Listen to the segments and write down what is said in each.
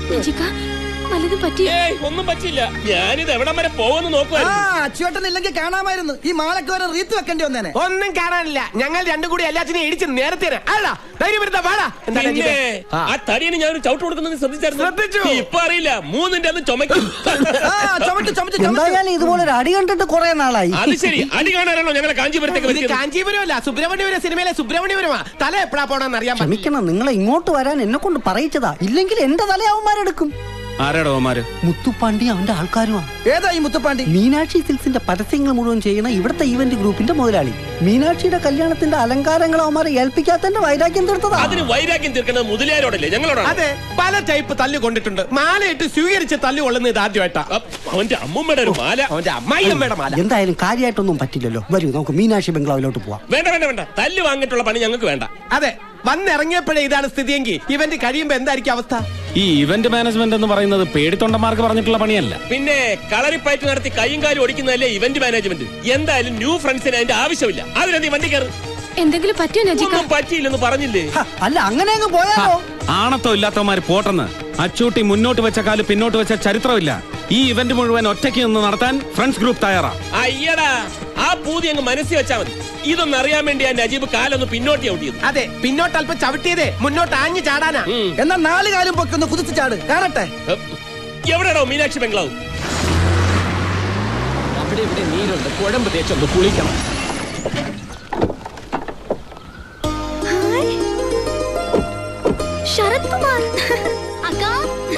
ഒന്നും പറ്റില്ല. ഞാനിത് എവിടം വരെ പോകുന്നു നോക്കുവായിരുന്നു. അച്ചുവേട്ടനില്ലെങ്കിൽ കാണാമായിരുന്നു. ഈ മാളക്ക് വരെ റീത്ത് വെക്കേണ്ടി വന്നേനെ. ഒന്നും കാണാനില്ല. ഞങ്ങൾ രണ്ടും കൂടി എല്ലാത്തിനും ഇടിച്ച് നേരത്തെ ആ തടിയന് ഞാനൊരു ചവിട്ട് കൊടുക്കുന്നത് ശ്രദ്ധിച്ചു. ഇപ്പൊ അറിയില്ല, മൂന്നിന്റെ അന്ന് ചുമക്കും. ഇതുപോലെ ഒരു അടി കണ്ടിട്ട് കുറെ നാളായി. അത് ശരി, അടി കാണാനാണോ ഞങ്ങളെ കാഞ്ചീപുരത്തേക്ക്? കാഞ്ചീപുരമല്ല, സുബ്രഹ്മണ്യപുരം സിനിമയിലെ സുബ്രഹ്മണ്യപുരമാ. തല എപ്പോഴാ പോണെന്ന് അറിയാൻ. ക്ഷമിക്കണം, നിങ്ങളെ ഇങ്ങോട്ട് വരാൻ എന്നെ കൊണ്ട് പറയിച്ചതാ. ഇല്ലെങ്കിൽ എന്റെ തലയാവന്മാരെടുക്കും. മുത്തുപ്പാണ്ടി അവന്റെ ആൾക്കാരുമാണ്. ഏതാ ഈ മുത്തുപ്പാണ്ടി? മീനാക്ഷി സിൽക്സിന്റെ പരസ്യങ്ങൾ മുഴുവൻ ചെയ്യുന്ന ഇവിടുത്തെ ഈവന്റ് ഗ്രൂപ്പിന്റെ മുതലാളി. മീനാക്ഷിയുടെ കല്യാണത്തിന്റെ അലങ്കാരങ്ങൾ അവന്മാരെ ഏൽപ്പിക്കാത്തന്റെ വൈരാഗ്യം തീർത്തതാ. അതിന് വൈരാഗ്യം തീർക്കുന്നത് മുതലാളിയോടല്ലേ, ഞങ്ങളോടാണ്. അതെ, പല ടൈപ്പ് തല്ലു കൊണ്ടിട്ടുണ്ട്. മാലയിട്ട് സ്വീകരിച്ച് തല്ലു കൊള്ളുന്നത് ഇത് ആദ്യമായിട്ടാ. അവന്റെ അമ്മൂമ്മയുടെ ഒരു മാല, അവന്റെ അമ്മായിയമ്മയുടെ മാല. എന്തായാലും കാര്യമായിട്ടൊന്നും പറ്റില്ലല്ലോ. വരൂ, നമുക്ക് മീനാക്ഷി ബംഗ്ലാവിലോട്ട് പോവാം. വേണ്ട വേണ്ട വേണ്ട, തല്ല് വാങ്ങിയിട്ടുള്ള പണി ഞങ്ങൾക്ക് വേണ്ട. അതെ, വന്നിറങ്ങിയപ്പോഴേ ഇതാണ് സ്ഥിതിയെങ്കിൽ ഇവന്റ് കഴിയുമ്പോ എന്തായിരിക്കും അവസ്ഥ? ഈ ഇവന്റ് മാനേജ്മെന്റ് എന്ന് പറയുന്നത് പേടിത്തൊണ്ടന്മാർക്ക് പറഞ്ഞിട്ടുള്ള പണിയല്ല. പിന്നെ കളറിപ്പയറ്റ് നടത്തി കൈയും കാലും ഓടിക്കുന്നതല്ലേ ഇവന്റ് മാനേജ്മെന്റ്. എന്തായാലും ന്യൂ ഫ്രണ്ട്സിന് അതിന്റെ ആവശ്യമില്ല. അതിനെന്തി വണ്ടി കയറി. എന്തെങ്കിലും പറ്റിയോ? പറ്റിയില്ലെന്ന് പറഞ്ഞില്ലേ? അല്ല, അങ്ങനെ അങ്ങ് പോയാലോ? ആണത്തോ ഇല്ലാത്തവന്മാര് പോട്ടെന്ന്. അച്ചൂട്ടി മുന്നോട്ട് വെച്ച കാല് പിന്നോട്ട് വെച്ച ചരിത്രമില്ല. ഈ ഇവന്റ് മുഴുവൻ ഒറ്റയ്ക്ക് നിന്ന് നടത്താൻ ഫ്രണ്ട്സ് ഗ്രൂപ്പ് തയ്യാറാ. അയ്യടാ, ആ പൂതി അങ്ങ് മനസ്സിൽ വെച്ചാൽ മതി. ഇതൊന്നും അറിയാൻ വേണ്ടിയാ നജീബ് കാലൊന്ന് പിന്നോട്ട് ചവിട്ടിയത്. അതെ, പിന്നോട്ട് അല്പം ചവിട്ടിയതേ മുന്നോട്ട് ആഞ്ഞു ചാടാനാ. എന്നാ 4 കാലും പൊക്കൊന്ന് കുതിച്ച് ചാട്, കാണട്ടെ. എവിടെയാണോ മീനാക്ഷി ബംഗ്ലാവ്? അവിടെ ഇവിടെ നീരുണ്ട്, കുഴമ്പ് തേച്ചൊന്ന് കുളിക്കണം. ശരത് കുമാർ அக்கா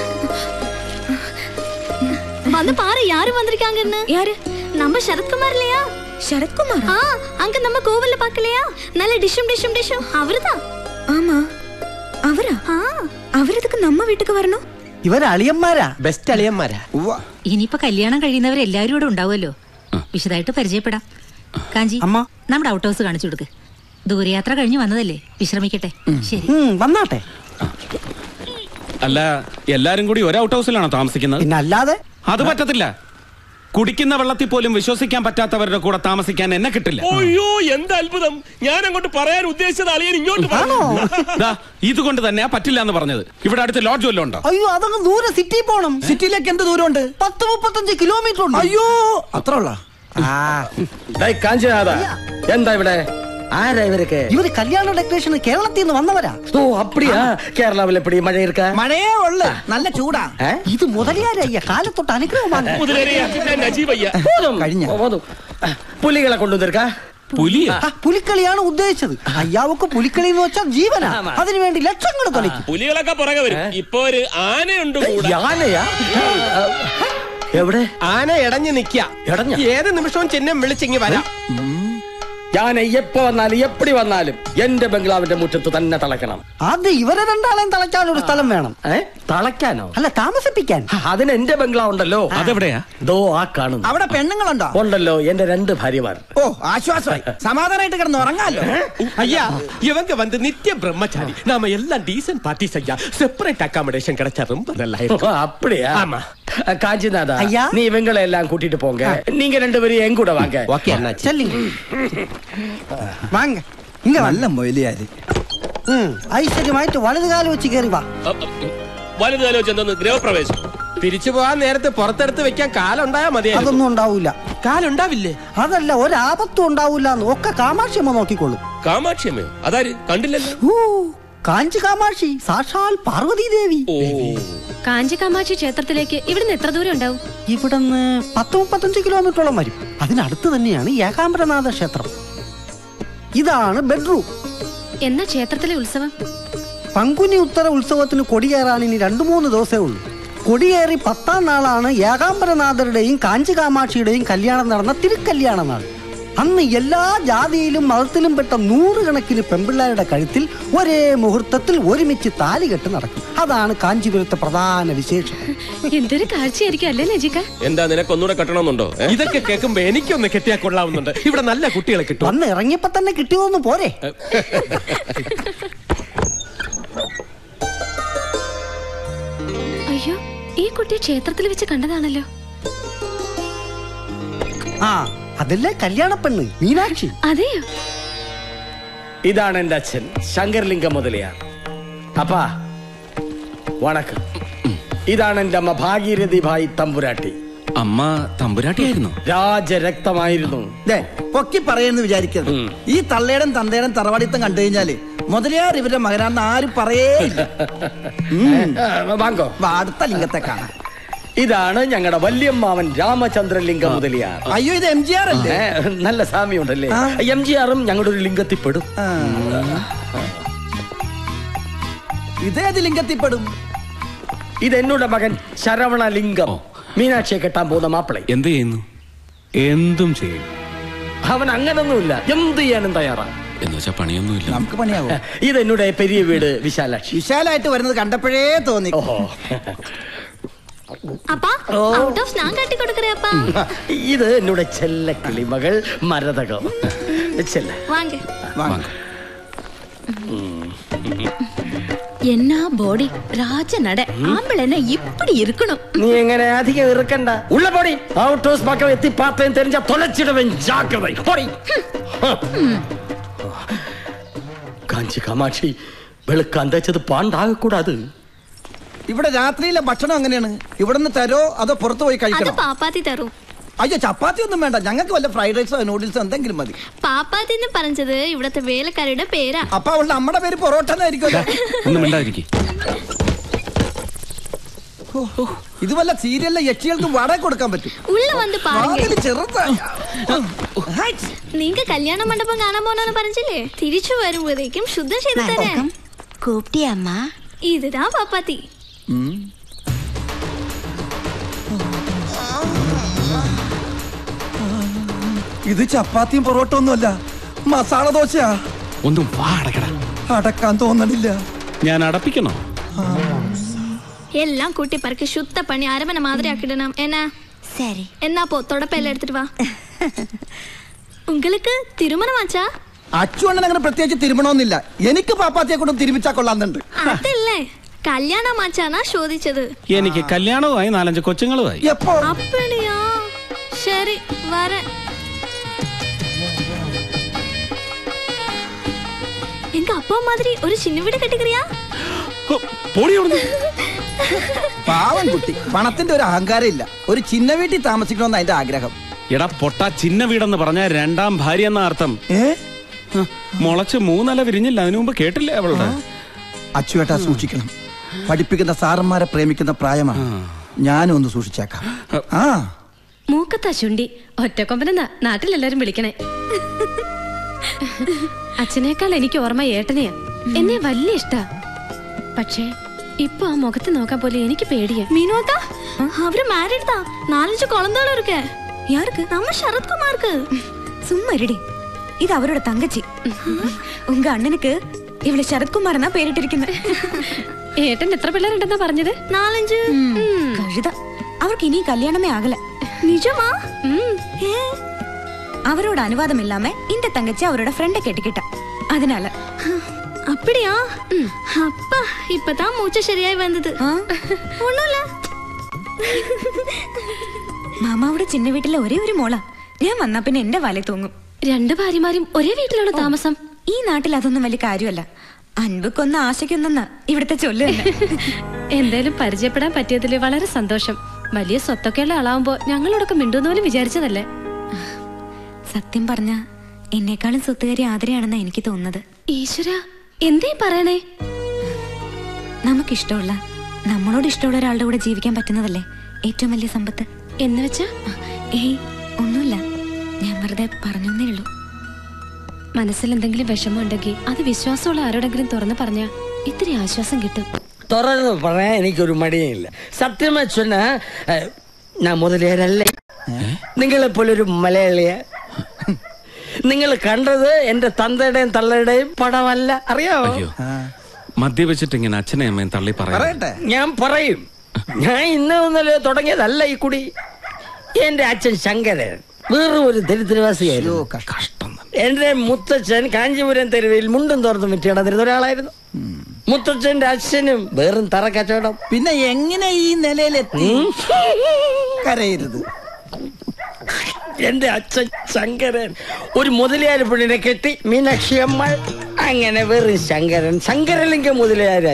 வந்து பாரு, யாரு வந்திருக்காங்கன்னு. யாரு? நம்ம சரத்குமார் இல்லையா? சரத்குமார்? அங்க நம்ம கோவில்ல பார்க்கலையா? நல்ல டிஷும் டிஷும் டிஷும் அவர்தான். ஆமா, அவரா? அவரதுக்கு நம்ம வீட்டுக்கு வரணும். ഇവർ അളിയന്മാരാ, ബെസ്റ്റ് അളിയന്മാരാ. ഇനിയിപ്പോ കല്യാണം കഴിയുന്നവർ എല്ലാവരും ഇവിടെ ഉണ്ടാവുമല്ലോ. വിശദമായിട്ട് പരിചയപ്പെടാം. കാഞ്ചി, അമ്മ നമ്മുടെ ഔട്ട് ഹൗസ് കാണിച്ചു കൊടുക്ക്. ദൂരയാത്ര കഴിഞ്ഞു വന്നതല്ലേ, വിശ്രമിക്കട്ടെ. ശരി, വന്നാട്ടെ. അല്ല, എല്ലാരും കൂടി ഒരു ഔട്ട് ഹൗസിലാണോ താമസിക്കുന്നത്? പിന്നെ അല്ലാതെ. അത് പറ്റത്തില്ല. കുടിക്കുന്ന വെള്ളത്തിൽ പോലും വിശ്വസിക്കാൻ പറ്റാത്തവരുടെ കൂടെ താമസിക്കാൻ എന്നെ കിട്ടില്ല. അയ്യോ, എന്ത് അത്ഭുതം! ഞാൻ അങ്ങോട്ട് പറയാൻ ഉദ്ദേശിച്ചത് അളിയൻ ഇങ്ങോട്ട് പറഞ്ഞു. ഇതുകൊണ്ട് തന്നെയാ പറ്റില്ല എന്ന് പറഞ്ഞത്. ഇവിടെ അടുത്ത് ലോഡ്ജ് വല്ലതും ഉണ്ടോ? അയ്യോ, അതങ്ങ് ദൂരെ സിറ്റി പോണം. സിറ്റിയിലേക്ക് എന്ത് ദൂരമുണ്ട്? 10-35 കിലോമീറ്റർ ഉണ്ട്. അയ്യോ, അത്ര ഉള്ള. എന്താ ഇവിടെ? ആരാ ഇവരൊക്കെ? ഇവര് കല്യാണ ഡെക്കറേഷൻ കേരളത്തിൽ നിന്ന് വന്നവരാ. ഓ, അപ്പടിയാ? കേരളാവിൽ എപ്പടി മഴ ഇരിക്ക? മഴയേ ഉള്ളു, നല്ല ചൂടാ. ഇത് മുതലിയാരയ്യ കാലത്തൊട്ട് അനുഗ്രഹമാണ്. പുലികളെ കൊണ്ടുവന്നിരിക്ക? പുലിക്കളിയാണ് ഉദ്ദേശിച്ചത്. അയ്യാവൊക്കെ പുലിക്കളി എന്ന് വെച്ചാൽ ജീവനാ. അതിനുവേണ്ടി ലക്ഷങ്ങൾ കളിക്കും. പുലികളൊക്കെ പുറകെ വരും. ഇപ്പൊ ഒരു ആനയുണ്ട്. ആനയാ? എവിടെ? ആന ഇടഞ്ഞു നിക്ക. ഏത് നിമിഷവും ചിഹ്നം വിളിച്ചിങ്ങി വരാം. ഞാൻ എപ്പോ വന്നാലും എപ്പടി വന്നാലും എന്റെ ബംഗ്ലാവിന്റെ മുറ്റത്ത് തന്നെ തളയ്ക്കണം. അത് ഇവരെ രണ്ടാളെയും തളയ്ക്കാൻ ഒരു സ്ഥലം വേണം. തളയ്ക്കാനോ? അല്ല, താമസിപ്പിക്കാൻ. അതിന് എന്റെ ബംഗ്ലാവ് ഉണ്ടല്ലോ. അതെവിടെയാ? ദോ ആ കാണുന്നു. അവിടെ പെണ്ണുങ്ങളുണ്ടോ? ഉണ്ടല്ലോ, എന്റെ 2 ഭാര്യമാർ. ഓ, ആശ്വാസമായി. സമാധാനമായിട്ട് കിടന്ന് ഉറങ്ങാലോ. ஐயா, இவங்க வந்து நித்திய பிரம்மச்சாரி. நாம எல்லாம் டீசன்ட் பார்ட்டிஸ் ஐயா. செப்பரேட் அகாமடேஷன் கிடைச்சா ரொம்ப நல்லா இருக்கும். அப்படியா? ஆமா. காஞ்சிநாதா, நீ இவங்களை எல்லாம் கூட்டிட்டு போங்க. நீங்க 2 பேரும் என் கூட வாங்க. ஓகே அண்ணா, ചെല്ലിങ് വാങ്ങ. ഇങ്ങ നല്ല മൊയിലിയാര്. ഐശ്വര്യമായിട്ട് വലതുകാലം വെച്ച് കയറി വാ. വലതുകാലം വെച്ച് എന്തോന്ന്? ഗൃഹപ്രവേശം. തിരിച്ചു പോകാൻ നേരത്തെ പുറത്തെടുത്ത് വെക്കാൻ കാലുണ്ടായാ മതി. അതൊന്നും ഉണ്ടാവൂല. കാലുണ്ടാവില്ലേ? അതല്ല, ഒരാപത്തും ഉണ്ടാവൂല. ഒക്കെ കാമാക്ഷിയമ്മ നോക്കിക്കൊള്ളും. കാമാക്ഷിയമ്മയോ? അതാര്? കണ്ടില്ലല്ലോ. കാഞ്ചി കാമാക്ഷി, സാക്ഷാൽ പാർവതി ദേവി. കാഞ്ചി കാമാക്ഷി ക്ഷേത്രത്തിലേക്ക് ഇവിടുന്ന് എത്ര ദൂരം ഉണ്ടാവും? ഇവിടുന്ന് 10-35 കിലോമീറ്ററോളം വരും. അതിനടുത്ത് തന്നെയാണ് ഏകാംബരനാഥ ക്ഷേത്രം. ഇതാണ് ബെഡ്റൂം. എന്നാ ക്ഷേത്രത്തിലെ ഉത്സവം? പങ്കുനി ഉത്തര ഉത്സവത്തിന് കൊടിയേറാൻ ഇനി 2-3 ദിവസമേ ഉള്ളൂ. കൊടിയേറി 10ാം നാളാണ് ഏകാംബരനാഥരുടെയും കാഞ്ചി കാമാക്ഷിയുടെയും കല്യാണം നടന്ന തിരുക്കല്യാണ നാൾ. അന്ന് എല്ലാ ജാതിയിലും മതത്തിലും പെട്ട 100 കണക്കിന് പെൺപിള്ളേരുടെ കഴുത്തിൽ ഒരേ മുഹൂർത്തത്തിൽ ഒരുമിച്ച് താലികെട്ട് നടക്കും. അതാണ് കാഞ്ചീപുരത്തെ പ്രധാന വിശേഷം. എന്തൊരു കാഴ്ചയായിരിക്കും അല്ലേ നജിക? എന്താ, നിനക്ക് ഒന്നുകൂടെ കെട്ടണമെന്നുണ്ടോ? ഇതൊക്കെ കേൾക്കുമ്പോ എനിക്കൊന്ന് കെട്ടിയാ കൊള്ളാവുന്നുണ്ട്. ഇവിടെ നല്ല കുട്ടികളെ കിട്ടും. വന്ന് ഇറങ്ങിയപ്പോ തന്നെ കിട്ടിയോന്ന് പോരെ? അയ്യോ, ഈ കുട്ടിയെ ക്ഷേത്രത്തിൽ വെച്ച് കണ്ടതാണല്ലോ. അതല്ലേ കല്യാണ പെണ്ണ് മീനാക്ഷി. അതെയോ? ഇതാണ് എന്റെ അച്ഛൻ ശങ്കർലിംഗം മുതലിയാർ. അപ്പാ വണക്കം. ഇതാണ് എന്റെ അമ്മ ഭാഗീരഥി ഭായി തമ്പുരാട്ടി. അമ്മ തമ്പുരാട്ടിയായിരുന്നു, രാജരക്തമായിരുന്നു. പൊക്കി പറയുന്നു വിചാരിക്കരുത്. ഈ തള്ളേടൻ തന്തേടൻ തറവാടിത്തം കണ്ടു കഴിഞ്ഞാല് മുതലയാർ ഇവരുടെ മകനാണെന്ന് ആരും പറയേ. വാങ്ങോ, അടുത്ത ലിംഗത്തെ കാണാം. ഇതാണ് ഞങ്ങളുടെ വല്യമ്മാവൻ രാമചന്ദ്രലിംഗം മുതലിയാർ. അയ്യോ, ഇത് MGR അല്ലേ? നല്ല സാമ്യമുണ്ടല്ലേ. MGRും ഞങ്ങളുടെ ഒരു ലിംഗത്തിൽപ്പെടും. ഇതേത് ലിംഗത്തിൽപ്പെടും? ഇതെന്നോട് മകൻ ശരവണലിംഗം, മീനാക്ഷിയെ കെട്ടാൻ പോകുന്ന മാപ്പിളെ. എന്ത് ചെയ്യുന്നു? എന്തും ചെയ്യും. അവൻ അങ്ങനൊന്നുമില്ല, എന്ത് ചെയ്യാനും തയ്യാറാണ്. എന്ന് വെച്ചാ പണിയൊന്നുമില്ല, നമുക്ക് പണിയാവും. ഇതെന്നോട് പെരിയ വീട് വിശാലാക്ഷി. വിശാലായിട്ട് വരുന്നത് കണ്ടപ്പോഴേ തോന്നി. ഇത് എന്നോട് ചെല്ല കിളിമകൾ മരതകം. ചെല്ല എന്നാ ബോഡി രാജ നട ആമ്പളെന്നെ ഇപ്പടി ഇരിക്കണം. നീ എങ്ങനെ അധികം ഇറുക്കണ്ട. ഉള്ള ബോഡി ഔട്ട് ഹൗസ് പക്കം എത്തി പാത്തേം തെരഞ്ഞ തൊലച്ചിടവൻ ജാഗ്രത. കാഞ്ചി കാമാക്ഷി വെളുക്കാൻ തേച്ചത് പാണ്ടാകക്കൂടാത്. ഇവിടെ രാത്രിയിലെ ഭക്ഷണം എങ്ങനെയാണ്? ഇവിടുന്ന് തരോ അതോ പുറത്തു പോയി കഴിക്കണോ? പാപ്പാത്തി തരും. അയ്യോ, ചപ്പാത്തി ഒന്നും വേണ്ട, ഞങ്ങൾക്ക് വല്ല ഫ്രൈഡ് റൈസോ നൂഡിൽസോ എന്തെങ്കിലും മതി. പാപ്പാത്തി എന്ന് പറഞ്ഞത് ഇവിടത്തെ വേലക്കാരുടെ പേരാ. അപ്പൊ അവളുടെ അമ്മയുടെ പേര് പൊറോട്ട എന്നായിരിക്കുമല്ലോ. ഇത് വല്ല സീരിയലിലെ യക്ഷികൾക്ക് വാടക കൊടുക്കാൻ പറ്റും. ഉള്ള വന്ന് ചെറുതാ. നിങ്ങക്ക് കല്യാണ മണ്ഡപം കാണാൻ പോണെന്ന് പറഞ്ഞില്ലേ? തിരിച്ചു വരുമ്പോഴേക്കും ശുദ്ധം ചെയ്ത് തരാം. ഇതാ പാപ്പാത്തി. ഇത് ചപ്പാത്തിയും പൊറോട്ട ഒന്നുമല്ല, മസാല ദോശയാ. ഒന്നും അടക്കാൻ തോന്നണില്ല. ഞാൻ അടപ്പിക്കണോ? എല്ലാം കൂട്ടി പറക്കി ശുദ്ധ പണി അരമന മാതിരി ആക്കിടണം. എന്നാ ശരി, എന്നാ പോ തുടപ്പെല്ലാം എടുത്തിട്ട് വാ. உங்களுக்கு തിരുമണമാച്ചാ? അച്ചുവണ്ണൻ അങ്ങനെ പ്രത്യേകിച്ച് തിരുമണമെന്നില്ല. എനിക്ക് പാപ്പാത്തിയെ കൊണ്ടും തിരുമിച്ചാ കൊള്ളാന്നുണ്ട്. അതല്ലേ കല്യാണമാച്ചാനാ ചോദിച്ചത്. എനിക്ക് കല്യാണവുമായി 4-5 കൊച്ചുങ്ങളുമായി. എപ്പോ? അപ്പടിയാ, ശരി വരെ. எங்க அப்பா மாதிரி ஒரு சின்ன வீடு கட்டிக்கிறியா? പാവം കുട്ടി, പണത്തിന്റെ ഒരു അഹങ്കാരം ഇല്ല. ഒരു ചിന്ന വീട്ടിൽ താമസിക്കണമെന്ന് അതിന്റെ ആഗ്രഹം. എടാ പൊട്ട, ചിന്ന വീടെന്ന് പറഞ്ഞ 2ാം ഭാര്യ എന്ന അർത്ഥം. മുളച്ച് 3 നില വിരിഞ്ഞില്ല, അതിനു മുമ്പ് കേട്ടില്ലേ അവളുടെ? അച്ചുവേട്ടാ സൂക്ഷിക്കണം. പഠിപ്പിക്കുന്ന സാറന്മാരെ പ്രേമിക്കുന്ന പ്രായമാണ്. ഞാനും ഒന്ന് സൂക്ഷിച്ചേക്കാം. മൂക്കത്താ ചുണ്ടി ഒറ്റക്കൊമ്പനെന്നാ നാട്ടിലെല്ലാരും വിളിക്കണേ. അച്ഛനേക്കാൾ എനിക്ക് ഓർമ്മ ഏട്ടനെയാ. എന്നെ വലിയ ഇഷ്ടാ. പക്ഷേ ഇപ്പൊ ആ മുഖത്ത് നോക്കാൻ പോലെ എനിക്ക് പേടിയാ. മീനോത്താ അവര് മാരീഡ് தான். 4-5 குழந்தைகளும் இருக்கு. யாருக்கு? நம்ம சரத்குமாருக்கு. சும்மா இருடி, இது அவரோட தங்கச்சி. உங்க அண்ணனுக்கு இவளை சரத்குமார்னா പേരിട്ടിരിക്കുന്നത്. ഏട്ടൻ എത്ര പിള്ളേരുണ്ടെന്നാ പറഞ്ഞത്? 4-5. കഴുത, അവർക്ക് ഇനി കല്യാണമേ ആകല. നിജമാ? அவரோட அனுவாதம் இல்லாம இந்த தங்கச்சி அவரோட ஃப்ரெண்ட கெட்டிக்கிட்டா. அதனால அப்படியா? அப்பா இப்பதான் மூச்சு சரியாയി வந்தது. ഒന്നുമില്ല. മാമാവിടെ ചിന്ന വീട്ടിലെ ഒരേ ഒരു മോളാ. ഞാൻ വന്നാ പിന്നെ എന്റെ വല തൂങ്ങും. 2 ഭാര്യമാരും ഒരേ വീട്ടിലാണ് താമസം. ഈ നാട്ടിൽ അതൊന്നും വലിയ കാര്യമല്ല. അൻപക്കൊന്ന് ആശയ്ക്കൊന്നെന്നാ ഇവിടുത്തെ ചൊല്ല്. എന്തായാലും പരിചയപ്പെടാൻ പറ്റിയതിൽ വളരെ സന്തോഷം. വലിയ സ്വത്തൊക്കെയുള്ള ആളാവുമ്പോ ഞങ്ങളോടൊക്കെ മിണ്ടുന്ന പോലും വിചാരിച്ചതല്ലേ. സത്യം പറഞ്ഞ എന്നെക്കാളും സ്വത്തുകാരി ആദരയാണെന്നാ എനിക്ക് തോന്നുന്നത്. ഈശ്വര, എന്തേ പറയണേ? നമുക്കിഷ്ടമുള്ള, നമ്മളോട് ഇഷ്ടമുള്ള ഒരാളുടെ കൂടെ ജീവിക്കാൻ പറ്റുന്നതല്ലേ ഏറ്റവും വലിയ സമ്പത്ത്. എന്ന് വെച്ചാ? ഏയ് ഒന്നുമില്ല, ഞാൻ വെറുതെ പറഞ്ഞേ ഉള്ളൂ. മനസ്സിൽ എന്തെങ്കിലും വിഷമം ഉണ്ടെങ്കിൽ അത് വിശ്വാസമുള്ള ആരോടെങ്കിലും തുറന്നു പറഞ്ഞാ ഇത്തിരി ആശ്വാസം കിട്ടും. തുറന്നു പറയാൻ എനിക്കൊരു മടിയില്ല. സത്യമായി ചൊന്ന ഞാൻ മുതലേരല്ലേ, നിങ്ങളെപ്പോലൊരു മലയാളിയെ. നിങ്ങൾ കണ്ടത് എന്റെ തന്തയുടെയും തള്ളയുടെയും പടമല്ല, അറിയാമോ? മദ്യവെച്ചിട്ട് ഇങ്ങനെ അച്ഛനെയും അമ്മയും തള്ളി പറയട്ടെ. ഞാൻ പറയും. ഞാൻ ഇന്നലെ തുടങ്ങിയതല്ല ഈ കുടി. എന്റെ അച്ഛൻ ശങ്കരൻ വേറെ ഒരു ദരിദ്രവാസിയായിരുന്നു. എന്റെ മുത്തച്ഛൻ കാഞ്ചീപുരം തെരുവിൽ മുണ്ടും തോർത്തും വിറ്റ് നടന്നിരുന്ന ഒരാളായിരുന്നു. മുത്തച്ഛന്റെ അച്ഛനും വേറും തറ കച്ചവടം. പിന്നെ എങ്ങനെ ഈ നിലയിലെത്തി? കരയരുത്. എന്റെ അച്ഛൻ ശങ്കരൻ ഒരു മുതലയാര് പെണ്ണിനെ കെട്ടി, മീനാക്ഷി അമ്മ. അങ്ങനെ വെറും ശങ്കരൻ ശങ്കരലിംഗം മുതലയാരായി.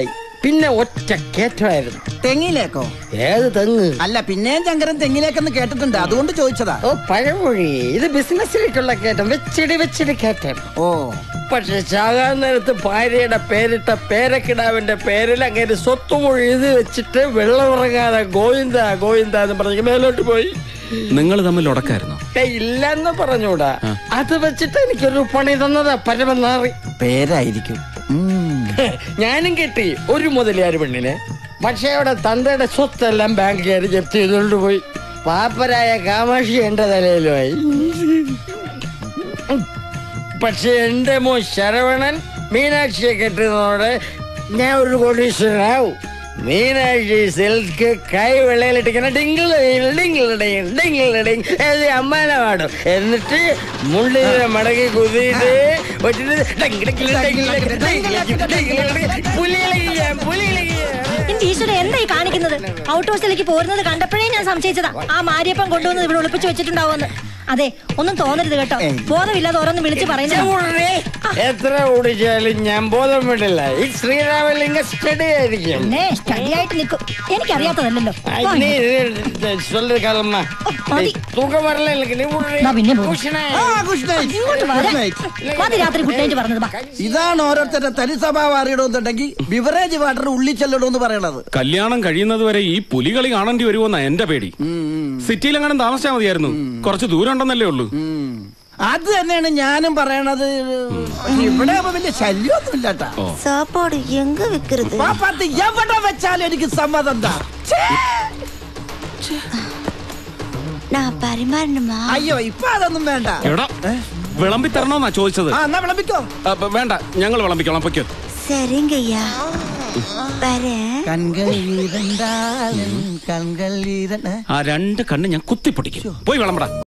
പിന്നെ ഒറ്റ കേറ്റമായിരുന്നു. തെങ്ങിലേക്കോ? ഏത് തെങ്ങ്? അല്ല പിന്നെയും ശങ്കരൻ തെങ്ങിലേക്കെന്ന് കേട്ടിട്ടുണ്ട്, അതുകൊണ്ട് ചോദിച്ചതാ. ഓ പഴമൊഴി. ഇത് ബിസിനസ്സിലേക്കുള്ള കയറ്റം, വെച്ചിടി കയറ്റം. ഓ പക്ഷെ ചാകാൻ നേരത്ത് ഭാര്യയുടെ പേരിട്ട പേരക്കിടാവിന്റെ പേരിൽ അങ്ങനെ സ്വത്തുമൊഴി എഴുതി വെച്ചിട്ട് വെള്ളമിറങ്ങാതെ ഗോവിന്ദ ഗോവിന്ദ എന്ന് പറഞ്ഞ് മേലോട്ട് പോയി. നിങ്ങൾ തമ്മിൽ ഉടക്കായിരുന്നു? ഇല്ലെന്ന് പറഞ്ഞൂടാ. അത് വെച്ചിട്ട് എനിക്കൊരു പണി തന്നതാ പരമനാറി. പേരായിരിക്കും. ഞാനും കിട്ടി ഒരു മുതലിയാര് പെണ്ണിനെ. പക്ഷെ അവിടെ തന്തയുടെ സ്വത്തെല്ലാം ബാങ്കുകാർ ജപ്തി ചെയ്തുകൊണ്ട് പോയി. പാപ്പരായ കാമാക്ഷി എന്റെ തലയിലുമായി. പക്ഷെ എന്റെ മോൻ ശരവണൻ മീനാക്ഷിയെ കെട്ടുന്നതോടെ ഞാൻ ഒരു കോടീശ്വരനാവും. മീനാക്ഷി സിൽക്ക് കൈ വെള്ളയിലിട്ടിങ്ങനെ അമ്മാന പാടും. എന്നിട്ട് മുള്ളിനെ മടക്കി കുതിയിട്ട് എന്തായി കാണിക്കുന്നത്? ഔട്ട് ഹൗസിലേക്ക് പോരുന്നത് കണ്ടപ്പോഴേ ഞാൻ സംശയിച്ചതാ ആ മാരിയപ്പം കൊണ്ടുവന്ന് ഇവിടെ ഒളിപ്പിച്ചു വെച്ചിട്ടുണ്ടാവുമെന്ന്. അതെ, ഒന്നും തോന്നരുത് കേട്ടോ. ബോധമില്ലാതെ ഓരോന്നും വിളിച്ച് പറയുന്നത്. എത്ര ഓടിച്ചാലും ഞാൻ ബോധം വിടില്ല. ഈ ശ്രീരാമലിംഗ സ്റ്റഡി ആയിരിക്കും. സ്റ്റഡി ആയിട്ട് നിൽക്കും. എനിക്കറിയാത്തതല്ലോ. രാത്രി ഗുഡ് നൈറ്റ് പറഞ്ഞത്. ഇതാണ് ഓരോരുത്തരുടെ തനി സ്വഭാവം അറിയണമെന്നുണ്ടെങ്കിൽ ബിവറേജ് വാട്ടർ ഉള്ളിൽ ചെല്ലണമെന്ന് പറയണത്. കല്യാണം കഴിയുന്നത് വരെ ഈ പുലികളി കാണേണ്ടി വരുമോന്നാ എന്റെ പേടി. സിറ്റിയിലെങ്ങാനും താമസിച്ചാൽ മതിയായിരുന്നു. കുറച്ച് ദൂരം ഉണ്ടെന്നല്ലേ ഉള്ളൂ. അത് തന്നെയാണ് ഞാനും പറയണത്. ഇവിടെ വലിയ ശല്യമൊന്നുമില്ല. എവിടെ വെച്ചാലും എനിക്ക് സമ്മതം. അയ്യോ ഇപ്പൊ അതൊന്നും വേണ്ട. വിളമ്പി തരണോന്നാ ചോദിച്ചത്. എന്നാ വിളമ്പിക്കോ. വേണ്ട, ഞങ്ങൾ വിളമ്പിക്കോളാം. പൊയ്ക്കോ. ആ 2 കണ്ണ് ഞാൻ കുത്തിപ്പൊട്ടിക്കും. പോയി വിളമ്പടാ.